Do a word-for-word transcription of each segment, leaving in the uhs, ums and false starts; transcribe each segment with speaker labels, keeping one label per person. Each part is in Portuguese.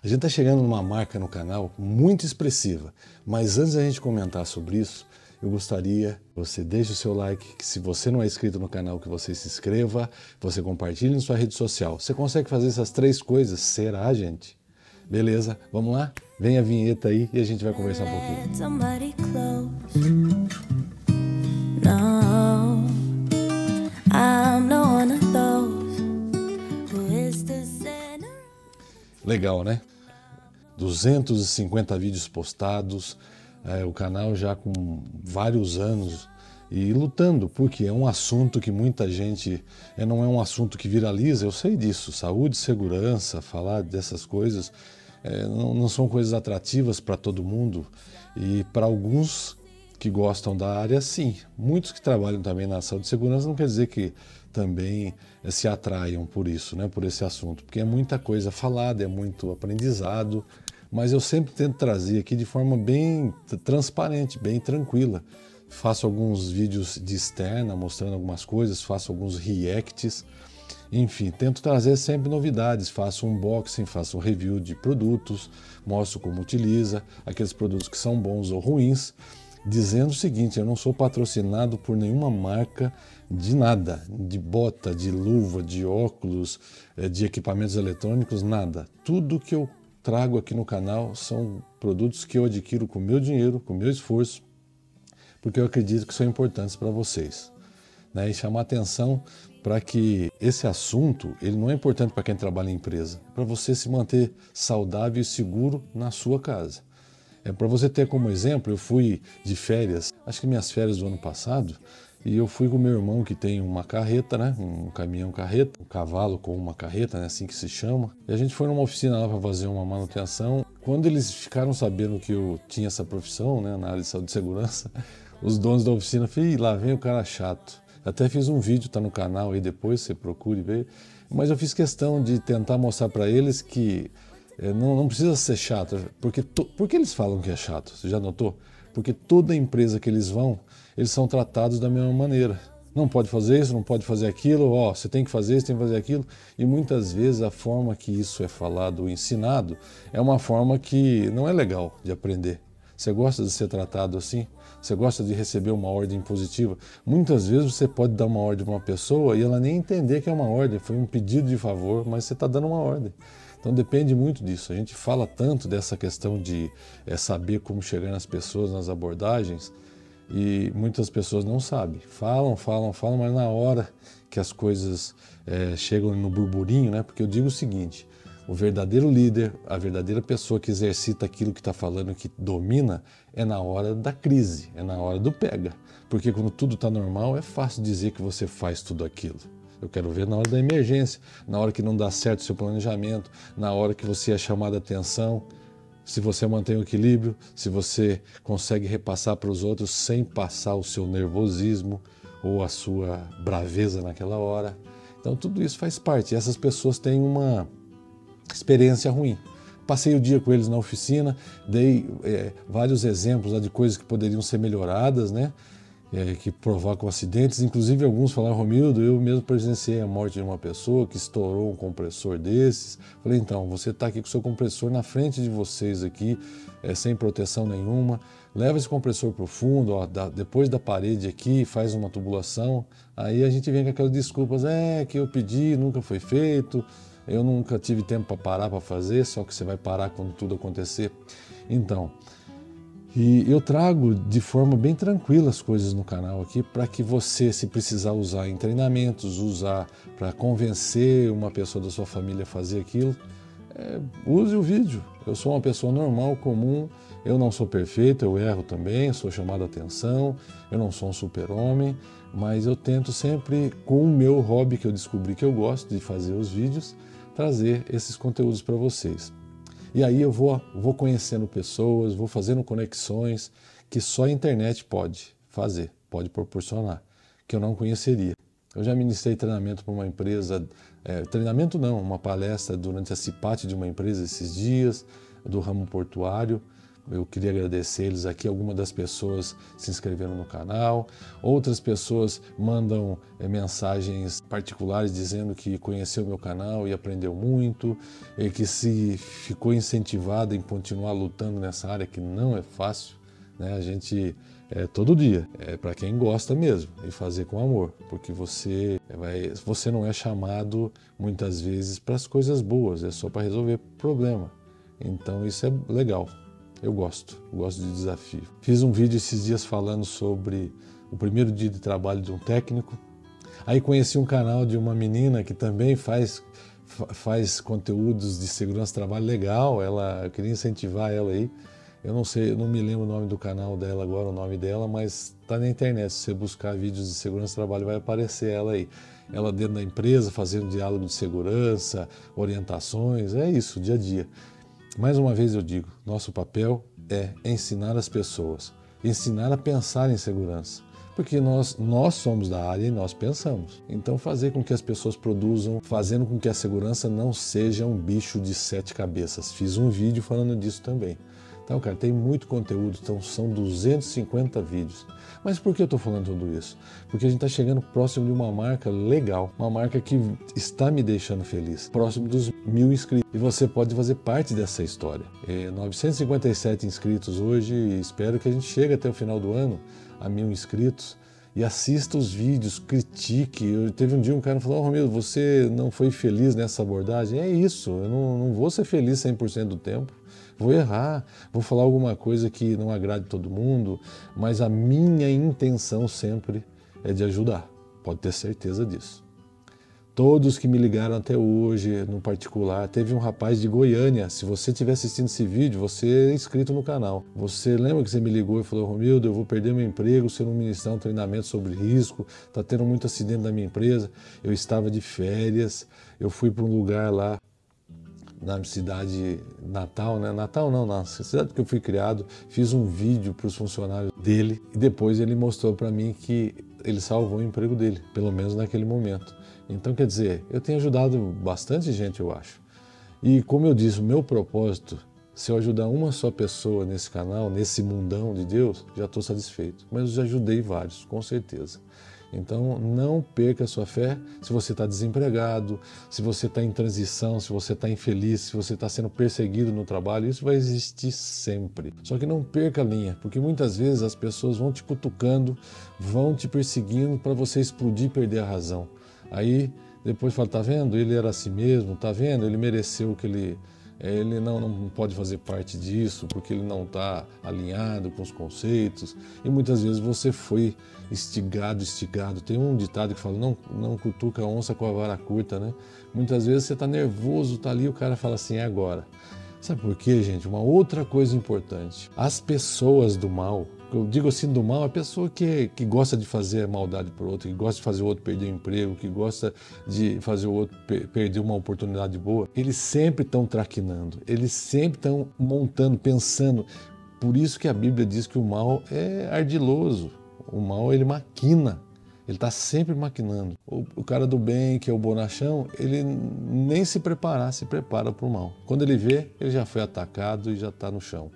Speaker 1: A gente está chegando numa marca no canal muito expressiva, mas antes da gente comentar sobre isso, eu gostaria que você deixe o seu like, que se você não é inscrito no canal, que você se inscreva, você compartilhe em sua rede social. Você consegue fazer essas três coisas? Será, gente? Beleza? Vamos lá? Vem a vinheta aí e a gente vai conversar um pouquinho. Legal, né? duzentos e cinquenta vídeos postados, é, o canal já com vários anos e lutando, porque é um assunto que muita gente, é, não é um assunto que viraliza, eu sei disso, saúde, segurança, falar dessas coisas, é, não, não são coisas atrativas para todo mundo e para alguns que gostam da área, sim. Muitos que trabalham também na saúde e segurança não quer dizer que também é, se atraiam por isso, né, por esse assunto, porque é muita coisa falada, é muito aprendizado, mas eu sempre tento trazer aqui de forma bem transparente, bem tranquila. Faço alguns vídeos de externa, mostrando algumas coisas, faço alguns reacts, enfim, tento trazer sempre novidades, faço unboxing, faço review de produtos, mostro como utiliza, aqueles produtos que são bons ou ruins, dizendo o seguinte: eu não sou patrocinado por nenhuma marca de nada, de bota, de luva, de óculos, de equipamentos eletrônicos, nada. Tudo que eu trago aqui no canal são produtos que eu adquiro com o meu dinheiro, com o meu esforço, porque eu acredito que são importantes para vocês, né? E chamar atenção para que esse assunto, ele não é importante para quem trabalha em empresa, é para você se manter saudável e seguro na sua casa. É para você ter como exemplo, eu fui de férias, acho que minhas férias do ano passado, e eu fui com meu irmão que tem uma carreta, né, um caminhão carreta, um cavalo com uma carreta, né, assim que se chama. E a gente foi numa oficina lá para fazer uma manutenção. Quando eles ficaram sabendo que eu tinha essa profissão, né, na área de saúde e segurança, os donos da oficina falaram: "Ih, lá vem o cara chato". Até fiz um vídeo, tá no canal aí depois, você procure ver. Mas eu fiz questão de tentar mostrar para eles que é, não, não precisa ser chato, porque to, por que eles falam que é chato? Você já notou? Porque toda empresa que eles vão, eles são tratados da mesma maneira. Não pode fazer isso, não pode fazer aquilo, ó, você tem que fazer isso, tem que fazer aquilo. E muitas vezes a forma que isso é falado ou ensinado é uma forma que não é legal de aprender. Você gosta de ser tratado assim? Você gosta de receber uma ordem positiva? Muitas vezes você pode dar uma ordem para uma pessoa e ela nem entender que é uma ordem, foi um pedido de favor, mas você está dando uma ordem. Então depende muito disso. A gente fala tanto dessa questão de é, saber como chegar nas pessoas, nas abordagens, e muitas pessoas não sabem. Falam, falam, falam, mas na hora que as coisas é, chegam no burburinho, né? Porque eu digo o seguinte: o verdadeiro líder, a verdadeira pessoa que exercita aquilo que está falando, que domina, é na hora da crise, é na hora do pega. Porque quando tudo está normal, é fácil dizer que você faz tudo aquilo. Eu quero ver na hora da emergência, na hora que não dá certo o seu planejamento, na hora que você é chamado a atenção, se você mantém o equilíbrio, se você consegue repassar para os outros sem passar o seu nervosismo ou a sua braveza naquela hora. Então tudo isso faz parte. E essas pessoas têm uma experiência ruim. Passei o dia com eles na oficina, dei é, vários exemplos lá de coisas que poderiam ser melhoradas, né? É, que provocam acidentes, inclusive alguns falaram: "Romildo, eu mesmo presenciei a morte de uma pessoa que estourou um compressor desses". Falei: "Então, você está aqui com o seu compressor na frente de vocês aqui, é, sem proteção nenhuma, leva esse compressor para o fundo, ó, da, depois da parede aqui, faz uma tubulação". Aí a gente vem com aquelas desculpas: "É, que eu pedi, nunca foi feito, eu nunca tive tempo para parar para fazer", só que você vai parar quando tudo acontecer. Então, e eu trago de forma bem tranquila as coisas no canal aqui para que você, se precisar usar em treinamentos, usar para convencer uma pessoa da sua família a fazer aquilo, é, use o vídeo. Eu sou uma pessoa normal, comum, eu não sou perfeito, eu erro também, sou chamado a atenção, eu não sou um super-homem, mas eu tento sempre, com o meu hobby que eu descobri que eu gosto de fazer os vídeos, trazer esses conteúdos para vocês. E aí eu vou, vou conhecendo pessoas, vou fazendo conexões que só a internet pode fazer, pode proporcionar, que eu não conheceria. Eu já ministrei treinamento para uma empresa, é, treinamento não, uma palestra durante a CIPAT de uma empresa esses dias, do ramo portuário, Eu queria agradecer eles aqui. Algumas das pessoas se inscreveram no canal, outras pessoas mandam é, mensagens particulares dizendo que conheceu o meu canal e aprendeu muito, e que se ficou incentivada em continuar lutando nessa área, que não é fácil, né? A gente, é, todo dia, é para quem gosta mesmo, e fazer com amor, porque você, vai, você não é chamado muitas vezes para as coisas boas, é só para resolver problema. Então isso é legal, eu gosto, eu gosto de desafio. Fiz um vídeo esses dias falando sobre o primeiro dia de trabalho de um técnico, aí conheci um canal de uma menina que também faz, faz conteúdos de segurança do trabalho legal, ela, eu queria incentivar ela aí. Eu não sei, eu não me lembro o nome do canal dela agora, o nome dela, mas está na internet. Se você buscar vídeos de segurança do trabalho, vai aparecer ela aí. Ela dentro da empresa, fazendo diálogo de segurança, orientações, é isso, dia a dia. Mais uma vez eu digo, nosso papel é ensinar as pessoas, ensinar a pensar em segurança. Porque nós, nós somos da área e nós pensamos. Então fazer com que as pessoas produzam, fazendo com que a segurança não seja um bicho de sete cabeças. Fiz um vídeo falando disso também. Então, cara, tem muito conteúdo, então são duzentos e cinquenta vídeos. Mas por que eu estou falando tudo isso? Porque a gente está chegando próximo de uma marca legal, uma marca que está me deixando feliz, próximo dos mil inscritos. E você pode fazer parte dessa história. É, novecentos e cinquenta e sete inscritos hoje, e espero que a gente chegue até o final do ano a mil inscritos. E assista os vídeos, critique. Eu, teve um dia um cara que falou, oh, Romildo, você não foi feliz nessa abordagem? É isso, eu não, não vou ser feliz cem por cento do tempo. Vou errar, vou falar alguma coisa que não agrade todo mundo, mas a minha intenção sempre é de ajudar, pode ter certeza disso. Todos que me ligaram até hoje, no particular, teve um rapaz de Goiânia, se você estiver assistindo esse vídeo, você é inscrito no canal. Você lembra que você me ligou e falou, Romildo, eu vou perder meu emprego se eu não ministrar um treinamento sobre risco, está tendo muito acidente na minha empresa, eu estava de férias, eu fui para um lugar lá, na cidade natal, né? Natal não, na cidade que eu fui criado, fiz um vídeo para os funcionários dele e depois ele mostrou para mim que ele salvou o emprego dele, pelo menos naquele momento. Então, quer dizer, eu tenho ajudado bastante gente, eu acho. E como eu disse, o meu propósito, se eu ajudar uma só pessoa nesse canal, nesse mundão de Deus, já estou satisfeito. Mas eu já ajudei vários, com certeza. Então, não perca a sua fé se você está desempregado, se você está em transição, se você está infeliz, se você está sendo perseguido no trabalho, isso vai existir sempre. Só que não perca a linha, porque muitas vezes as pessoas vão te cutucando, vão te perseguindo para você explodir e perder a razão. Aí, depois fala, tá vendo? Ele era assim mesmo, tá vendo? Ele mereceu o que ele... Ele não, não pode fazer parte disso porque ele não está alinhado com os conceitos. E muitas vezes você foi instigado, instigado. Tem um ditado que fala, não, não cutuca a onça com a vara curta, né? Muitas vezes você está nervoso, está ali, o cara fala assim, é agora. Sabe por quê, gente? Uma outra coisa importante. As pessoas do mal, eu digo assim do mal, a pessoa que, que gosta de fazer maldade para o outro, que gosta de fazer o outro perder o emprego, que gosta de fazer o outro per perder uma oportunidade boa, eles sempre estão traquinando, eles sempre estão montando, pensando. Por isso que a Bíblia diz que o mal é ardiloso, o mal ele maquina. Ele está sempre maquinando. O, o cara do bem, que é o bonachão, ele nem se preparar, se prepara para o mal. Quando ele vê, ele já foi atacado e já está no chão.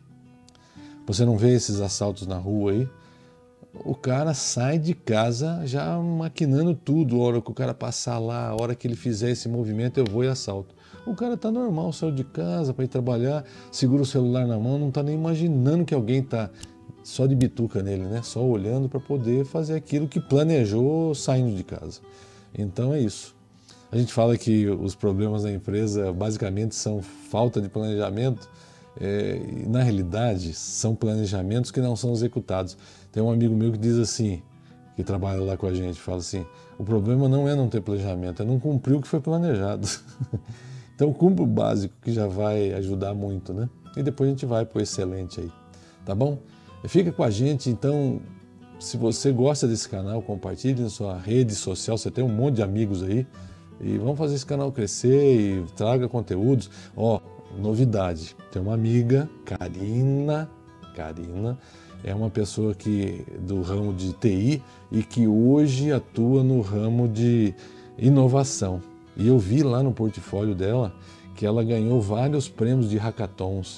Speaker 1: Você não vê esses assaltos na rua aí? O cara sai de casa já maquinando tudo. A hora que o cara passar lá, a hora que ele fizer esse movimento, eu vou e assalto. O cara está normal, saiu de casa para ir trabalhar, segura o celular na mão, não está nem imaginando que alguém está só de bituca nele, né? Só olhando para poder fazer aquilo que planejou saindo de casa. Então é isso. A gente fala que os problemas da empresa basicamente são falta de planejamento, é, e na realidade são planejamentos que não são executados. Tem um amigo meu que diz assim, que trabalha lá com a gente, fala assim, o problema não é não ter planejamento, é não cumprir o que foi planejado. Então cumpra o básico que já vai ajudar muito, né? E depois a gente vai para o excelente aí, tá bom? Fica com a gente, então, se você gosta desse canal, compartilhe na sua rede social, você tem um monte de amigos aí, e vamos fazer esse canal crescer e traga conteúdos. Ó, novidade, tem uma amiga, Karina, Karina, é uma pessoa que, do ramo de T I e que hoje atua no ramo de inovação. E eu vi lá no portfólio dela que ela ganhou vários prêmios de hackathons.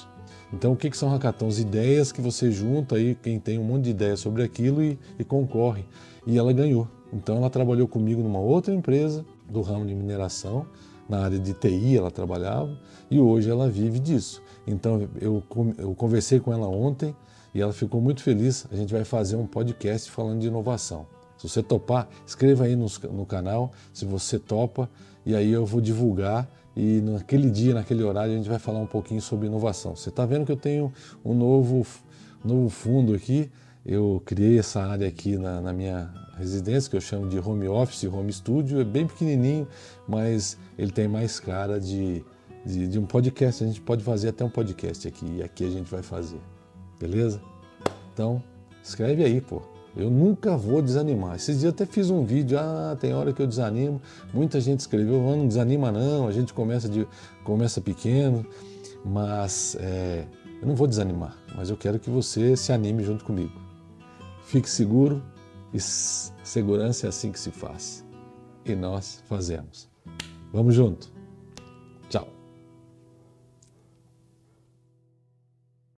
Speaker 1: Então, o que, que são hackathons? Ideias que você junta aí, quem tem um monte de ideias sobre aquilo e, e concorre. E ela ganhou. Então, ela trabalhou comigo numa outra empresa do ramo de mineração, na área de T I ela trabalhava, e hoje ela vive disso. Então, eu, eu conversei com ela ontem e ela ficou muito feliz. A gente vai fazer um podcast falando de inovação. Se você topar, escreva aí no, no canal se você topa, e aí eu vou divulgar. E naquele dia, naquele horário, a gente vai falar um pouquinho sobre inovação. Você está vendo que eu tenho um novo, novo fundo aqui. Eu criei essa área aqui na, na minha residência, que eu chamo de home office, home studio. É bem pequenininho, mas ele tem mais cara de, de, de um podcast. A gente pode fazer até um podcast aqui, e aqui a gente vai fazer. Beleza? Então, escreve aí, pô. Eu nunca vou desanimar. Esses dias eu até fiz um vídeo, ah, tem hora que eu desanimo. Muita gente escreveu, oh, não desanima não, a gente começa, de, começa pequeno, mas é, eu não vou desanimar, mas eu quero que você se anime junto comigo. Fique seguro, e segurança é assim que se faz. E nós fazemos. Vamos junto!